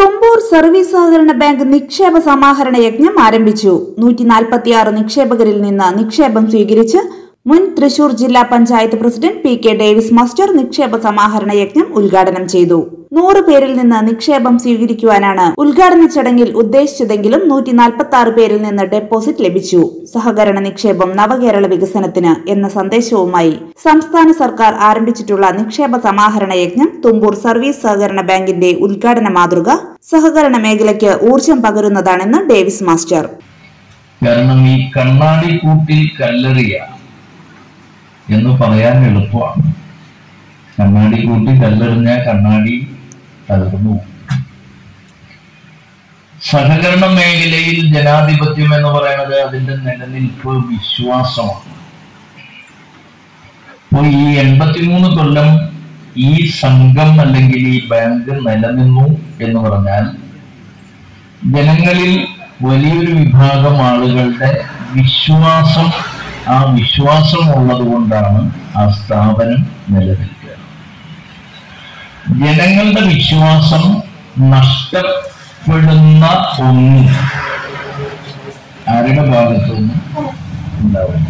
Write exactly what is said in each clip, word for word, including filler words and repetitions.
Thumboor service സഹകരണ bank നിക്ഷേപ സമാഹരണ യജ്ഞം ആരംഭിച്ചു. നൂറ്റി നാൽപ്പത്തിയാറ് നിക്ഷേപകരിൽ നിന്ന് നിക്ഷേപം സ്വീകരിച്ച് മുൻ തൃശൂർ ജില്ലാ panchayat president P K Davis master നിക്ഷേപ സമാഹരണ യജ്ഞം ഉദ്ഘാടനം ചെയ്തു. നൂറ് പേരിൽ നിന്ന് നിക്ഷേപം സ്വീകരിക്കുവാനാണ് ഉദ്ഘാടന ചടങ്ങിൽ ഉദ്ദേശിച്ചതെങ്കിലും നൂറ്റി നാൽപ്പത്തി ആറ് പേരിൽ നിന്ന് ഡെപ്പോസിറ്റ് ലഭിച്ചു. സഹകരണ നിക്ഷേപം നവകേരള വികസനത്തിന് എന്ന സന്ദേശവുമായി സംസ്ഥാന സർക്കാർ ആരംഭിച്ചിട്ടുള്ള നിക്ഷേപ സമാഹരണ യജ്ഞം തുമ്പൂർ സർവീസ് സഹകരണ ബാങ്കിന്റെ ഉദ്ഘാടന മാതൃക സഹകരണ മേഖലയ്ക്ക് ഊർജം പകരുന്നതാണെന്ന് ഡേവിസ് മാസ്റ്റർ. കാരണം ഈ കണ്ണാടി കൂട്ടിൽ കല്ലെറിയ എന്ന് പറയാൻ എളുപ്പമാണ്. കണ്ണാടി കൂട്ടി കല്ലെറിഞ്ഞ കണ്ണാടി തകർന്നു. സഹകരണ മേഖലയിൽ ജനാധിപത്യം എന്ന് പറയുന്നത് അതിന്റെ നിലനിൽപ്പ് വിശ്വാസമാണ്. അപ്പോൾ ഈ എൺപത്തിമൂന്ന് കൊല്ലം ഈ സംഘം അല്ലെങ്കിൽ ഈ ബാങ്ക് നിലനിന്നു എന്ന് പറഞ്ഞാൽ ജനങ്ങളിൽ വലിയൊരു വിഭാഗം ആളുകളുടെ വിശ്വാസം ആ വിശ്വാസം ഉള്ളത് കൊണ്ടാണ് ആ സ്ഥാപനം നിലനിൽക്കുക. ജനങ്ങളുടെ വിശ്വാസം നഷ്ടപ്പെടുന്ന ഒന്നും ആരുടെ ഭാഗത്തുനിന്നും ഉണ്ടാവുന്നു.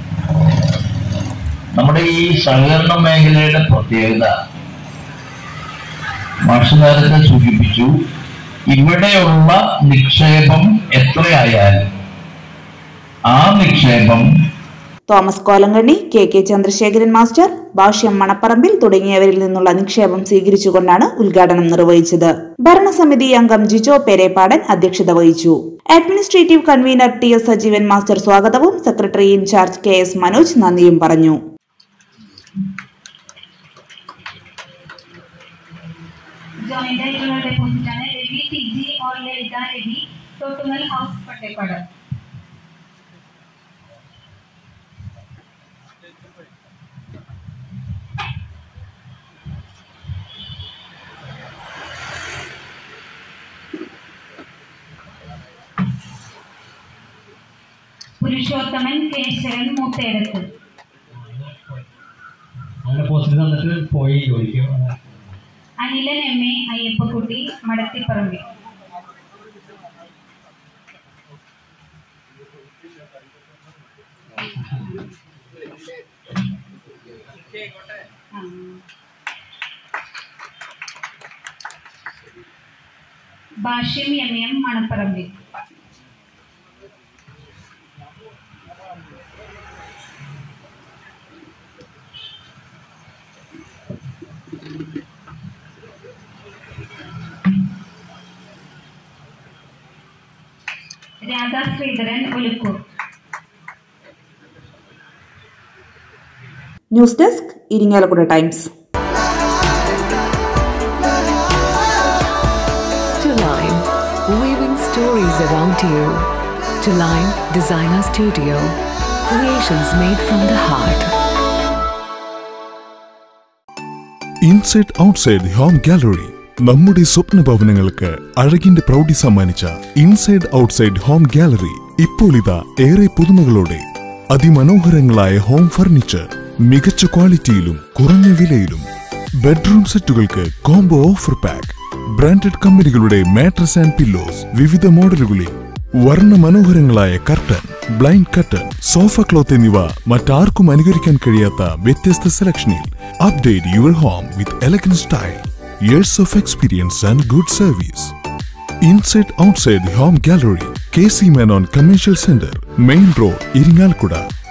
നമ്മുടെ ഈ സഹകരണ മേഖലയുടെ പ്രത്യേകത മാഷ് നേരത്തെ സൂചിപ്പിച്ചു. ഇവിടെയുള്ള നിക്ഷേപം എത്രയായാലും ആ നിക്ഷേപം Thomas Kolankanni, K K Chandrasekharan master, Bhashyam Manapparambil തുടങ്ങിയവരിൽ നിന്നുള്ള നിക്ഷേപം സ്വീകരിച്ചുകൊണ്ടാണ് ഉദ്ഘാടനം നിർവഹിച്ചത്. ഭരണസമിതി അംഗം ജിജോ പെരേപ്പാടൻ അധ്യക്ഷത വഹിച്ചു. Administrative convener T S Sajeevan master സ്വാഗതവും secretary incharge K S Manoj നന്ദിയും പറഞ്ഞു. Purushothaman Keshavan Moothedath Anilan M A Ayyappakutty Madathiparambil Bhashyam M M Manapparambil Radha Sreedharan Olukkur. News desk Irinjalakuda times. To Line, weaving stories around you. To Line Designer Studio, creations made from the heart. Inside Outside Home Gallery, നമ്മുടെ സ്വപ്ന ഭവനങ്ങൾക്ക് അഴകിന്റെ പ്രൗഢി സമ്മാനിച്ച inside outside home gallery ഇപ്പോൾ ഇതാ ഏറെ പുതുമകളോടെ. അതിമനോഹരങ്ങളായ home furniture മികച്ച ക്വാളിറ്റിയിലും കുറഞ്ഞ വിലയിലും. Bedroom സെറ്റുകൾക്ക് കോംബോ ഓഫർ പാക്ക്. ബ്രാൻഡഡ് കമ്പനികളുടെ മാട്രസ് ആൻഡ് പില്ലോസ് വിവിധ മോഡലുകളിൽ. വർണ്ണ മനോഹരങ്ങളായ curtain, blind curtain, sofa cloth എന്നിവ മറ്റാർക്കും അനുകരിക്കാൻ കഴിയാത്ത വ്യത്യസ്ത സെലക്ഷനിൽ. Update your home with elegant style. Years of experience and good service. Inside Outside Home Gallery, K C Menon Commercial Center, Main Road, Iringalkuda.